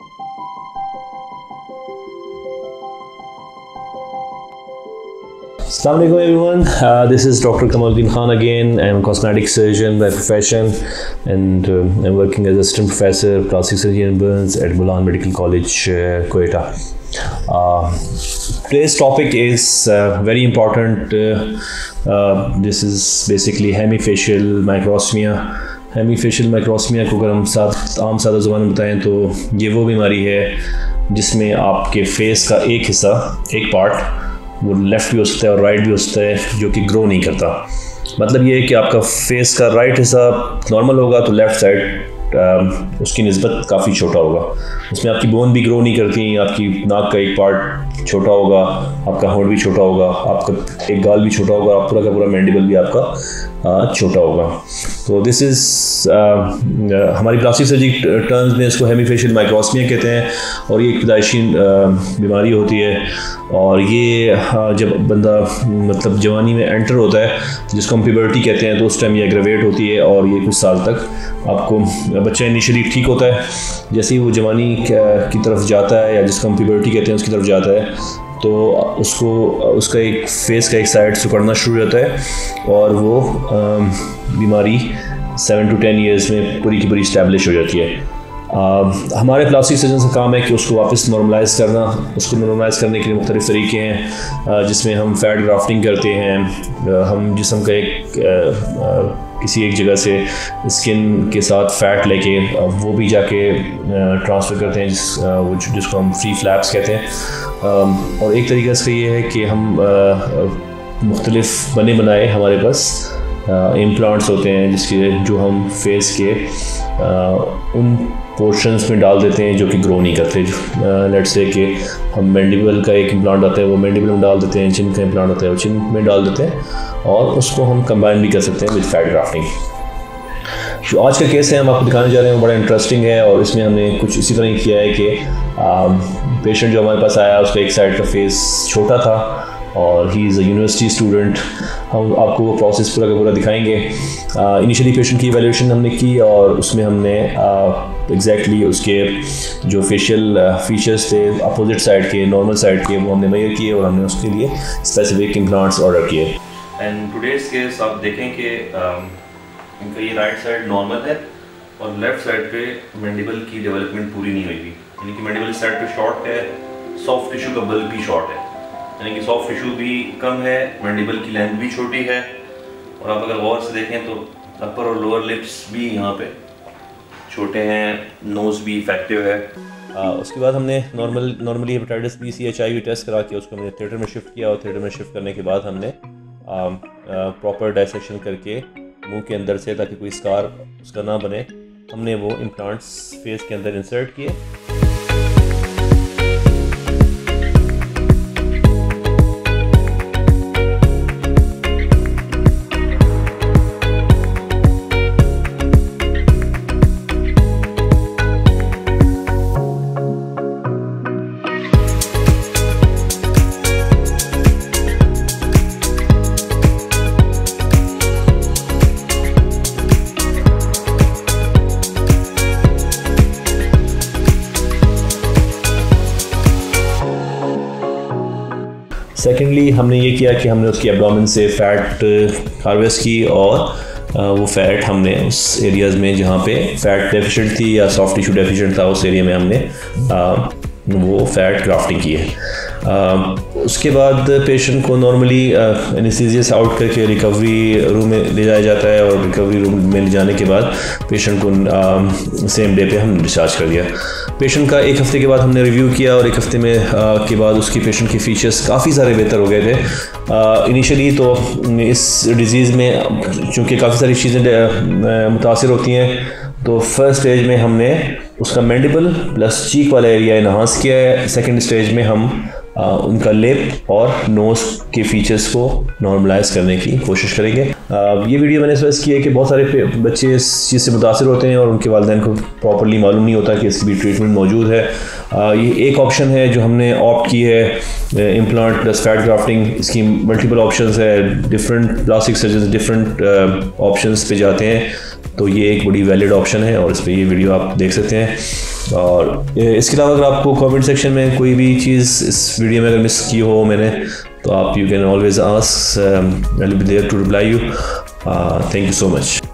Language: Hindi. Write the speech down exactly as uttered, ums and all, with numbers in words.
Assalamu alaikum everyone, uh, this is Doctor Kamal again. I'm a cosmetic surgeon by profession and uh, I'm working as assistant professor plastic surgery and burns at Bulan Medical College, uh, Quetta. Uh, today's topic is uh, very important. Uh, uh, this is basically hemifacial microsmia. Hemifacial microsmia को अगर हम साथ आम सादा ज़ुबान में बताएं तो ये वो बीमारी है जिसमें आपके फेस का एक हिस्सा, एक पार्ट, वो लेफ़्ट भी हो सकता है और राइट भी हो सकता है, जो कि ग्रो नहीं करता। मतलब ये है कि आपका फेस का राइट हिस्सा नॉर्मल होगा तो लेफ़्ट साइड उसकी निस्बत काफ़ी छोटा होगा, उसमें आपकी बोन भी ग्रो नहीं करती, आपकी नाक का एक पार्ट छोटा होगा, आपका होंठ भी छोटा होगा, आपका एक गाल भी छोटा होगा, आप पूरा का पूरा मैंडिबल भी आपका छोटा होगा। तो दिस इज़ हमारी प्लास्टिक सर्जरी टर्म्स में इसको हेमीफेशियल माइक्रोस्मिया कहते हैं और ये एक पैदाइशी बीमारी होती है और ये जब बंदा मतलब जवानी में एंटर होता है जिसको हम प्यूबर्टी कहते हैं तो उस टाइम ये एग्रेवेट होती है और ये कुछ साल तक आपको बच्चा इनिशियली ठीक होता है, जैसे ही वो जवानी की तरफ जाता है या जिसको हम प्यूबर्टी कहते हैं उसकी तरफ जाता है तो उसको उसका एक फेस का एक साइड सिकुड़ना शुरू हो जाता है और वो बीमारी सेवन टू टेन ईयर्स में पूरी की पूरी इस्टेब्लिश हो जाती है। uh, हमारे प्लास्टिक सर्जन का काम है कि उसको वापस नॉर्मलाइज करना। उसको नॉर्मलाइज करने के लिए मुख्तलिफ तरीके हैं uh, जिसमें हम फैट ग्राफ्टिंग करते हैं, uh, हम जिस्म का एक uh, uh, किसी एक जगह से स्किन के साथ फ़ैट लेके वो भी जाके ट्रांसफ़र करते हैं जिस वो जिसको हम फ्री फ्लैप्स कहते हैं। और एक तरीका से ये है कि हम मुख्तलिफ बने बनाए हमारे पास इम्प्लांट्स होते हैं जिसके जो हम फेस के उन पोर्शंस में डाल देते हैं जो कि ग्रो नहीं करते। लेट्स से कि हम मैंडिबल का एक इम्प्लांट आता है वो मैंडिबल में डाल देते हैं, चिन का इम्प्लांट आता है वो चिन में डाल देते हैं और उसको हम कंबाइन भी कर सकते हैं विद फैट ग्राफ्टिंग। जो आज का केस है हम आपको दिखाने जा रहे हैं वो बड़ा इंटरेस्टिंग है और इसमें हमने कुछ इसी तरह किया है कि पेशेंट जो हमारे पास आया उसका एक साइड का फेस छोटा था और he is a university student. हम आपको वो प्रोसेस पूरा का पूरा दिखाएंगे। इनिशियली पेशेंट की इवैल्यूएशन हमने की और उसमें हमने एग्जैक्टली uh, उसके जो फेशियल फीचर्स थे अपोजिट साइड के, नॉर्मल साइड के, वो हमने मेजर किए और हमने उसके लिए स्पेसिफिक इम्प्लांट्स ऑर्डर किए। एंड टुडेज केस आप देखें कि इनका ये राइट साइड नॉर्मल है और लेफ्ट साइड पे मैंडिबल की डेवलपमेंट पूरी नहीं हुई थी, यानी कि मैंडिबल साइड पे शॉर्ट है, सॉफ्ट टिश्यू का बल्क भी शॉर्ट है, यानी कि सॉफ्ट टिश्यू भी कम है, मैंडिबल की लेंथ भी छोटी है और आप अगर गौर से देखें तो अपर और लोअर लिप्स भी यहाँ पे छोटे हैं, नोज़ भी इफेक्टिव है। आ, उसके बाद हमने normal normally hepatitis B C H I V test करा के उसको हमने थिएटर में शिफ्ट किया और थिएटर में शिफ्ट करने के बाद हमने प्रॉपर डाइसेक्शन करके मुंह के अंदर से, ताकि कोई स्कार उसका ना बने, हमने वो इम्प्लांट्स फेस के अंदर इंसर्ट किए। सेकेंडली हमने ये किया कि हमने उसकी एब्डोमेन से फ़ैट हार्वेस्ट की और वो फ़ैट हमने उस एरियाज़ में जहाँ पे फ़ैट डेफिशिएंट थी या सॉफ्ट टिश्यू डेफिशिएंट था उस एरिया में हमने आ, वो फ़ैट ग्राफ्टिंग की है। उसके बाद पेशेंट को नॉर्मली एनेस्थीसिया से आउट करके रिकवरी रूम में ले जाया जाता है और रिकवरी रूम में ले जाने के बाद पेशेंट को सेम डे पे हमने डिस्चार्ज कर दिया। पेशेंट का एक हफ़्ते के बाद हमने रिव्यू किया और एक हफ़्ते में आ, के बाद उसकी पेशेंट के फीचर्स काफ़ी सारे बेहतर हो गए थे। इनिशियली तो इस डिज़ीज़ में चूँकि काफ़ी सारी चीज़ें मुतासिर होती हैं तो फर्स्ट स्टेज में हमने उसका मैंडिबल प्लस चीक वाला एरिया इन्हांस किया है। सेकंड स्टेज में हम आ, उनका लिप और नोज़ के फीचर्स को नॉर्मलाइज करने की कोशिश करेंगे। आ, ये वीडियो मैंने इस की है कि बहुत सारे बच्चे इस चीज़ से मुतासिर होते हैं और उनके वालिदैन को प्रॉपर्ली मालूम नहीं होता कि इसकी भी ट्रीटमेंट मौजूद है। आ, ये एक ऑप्शन है जो हमने ऑप्ट की है, इम्प्लांट प्लस फैट ग्राफ्टिंग। इसकी मल्टीपल ऑप्शंस है, different plastic surgeon different options पे जाते हैं, तो ये एक बड़ी वैलिड ऑप्शन है और इस पर ये वीडियो आप देख सकते हैं। और इसके अलावा अगर आपको कमेंट सेक्शन में कोई भी चीज़ इस वीडियो में अगर मिस की हो मैंने, तो आप you can always ask, I will be there to reply you. Thank you so much.